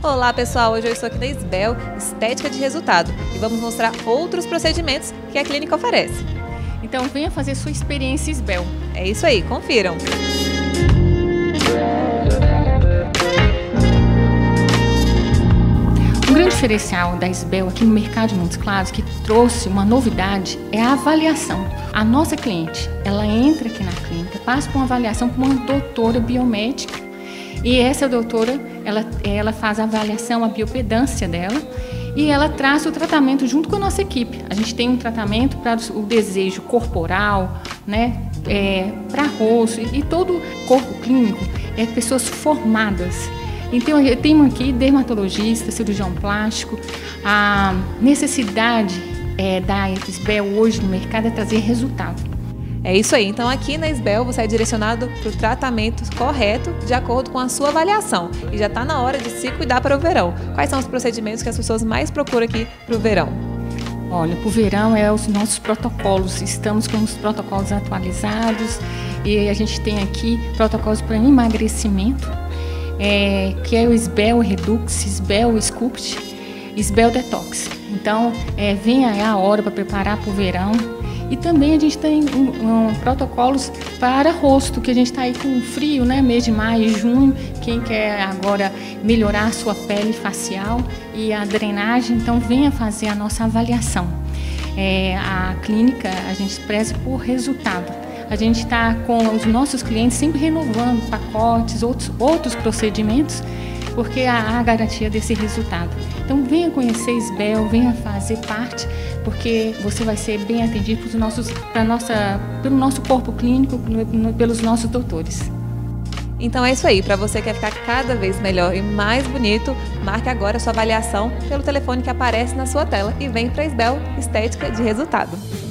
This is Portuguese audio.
Olá pessoal, hoje eu estou aqui na Isbel, Estética de Resultado, e vamos mostrar outros procedimentos que a clínica oferece. Então venha fazer sua experiência Isbel. É isso aí, confiram! Um grande diferencial da Isbel aqui no mercado de Montes Claros, que trouxe uma novidade, é a avaliação. A nossa cliente, ela entra aqui na clínica, passa por uma avaliação com uma doutora biomédica, e essa doutora, ela faz a avaliação, a biopedância dela, e ela traz o tratamento junto com a nossa equipe. A gente tem um tratamento para o desejo corporal, né, para rosto, e todo o corpo clínico é pessoas formadas. Então, eu tenho aqui dermatologista, cirurgião plástico. A necessidade da Isbel hoje no mercado é trazer resultado. É isso aí, então aqui na Isbel você é direcionado para o tratamento correto de acordo com a sua avaliação. E já está na hora de se cuidar para o verão. Quais são os procedimentos que as pessoas mais procuram aqui para o verão? Olha, para o verão é os nossos protocolos. Estamos com os protocolos atualizados e a gente tem aqui protocolos para emagrecimento, que é o Isbel Redux, Isbel Sculpt, Isbel Detox. Então, vem a hora para preparar para o verão. E também a gente tem protocolos para rosto, que a gente está aí com frio, né? Mês de maio e junho. Quem quer agora melhorar a sua pele facial e a drenagem, então venha fazer a nossa avaliação. A clínica, a gente preza por resultado. A gente está com os nossos clientes sempre renovando pacotes, outros procedimentos, porque há a garantia desse resultado. Então venha conhecer Isbel, venha fazer parte, porque você vai ser bem atendido pelo nosso corpo clínico, pelos nossos doutores. Então é isso aí, para você que quer ficar cada vez melhor e mais bonito, marque agora a sua avaliação pelo telefone que aparece na sua tela e vem para Isbel Estética de Resultado.